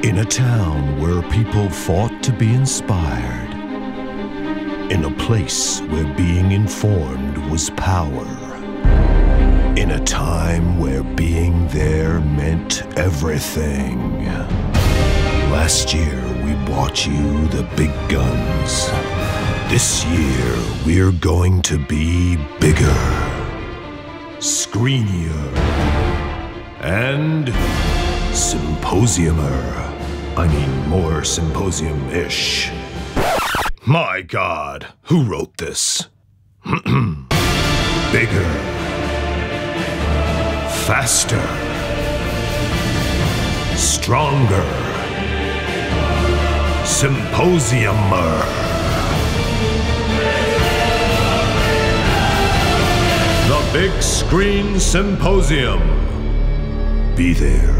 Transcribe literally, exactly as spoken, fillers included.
In a town where people fought to be inspired. In a place where being informed was power. In a time where being there meant everything. Last year, we bought you the big guns. This year, we're going to be bigger, screenier, and symposiumer. I mean, more symposium-ish. My God, who wrote this? Bigger. Faster. Stronger. Symposiumer. The Big Screen Symposium. Be there.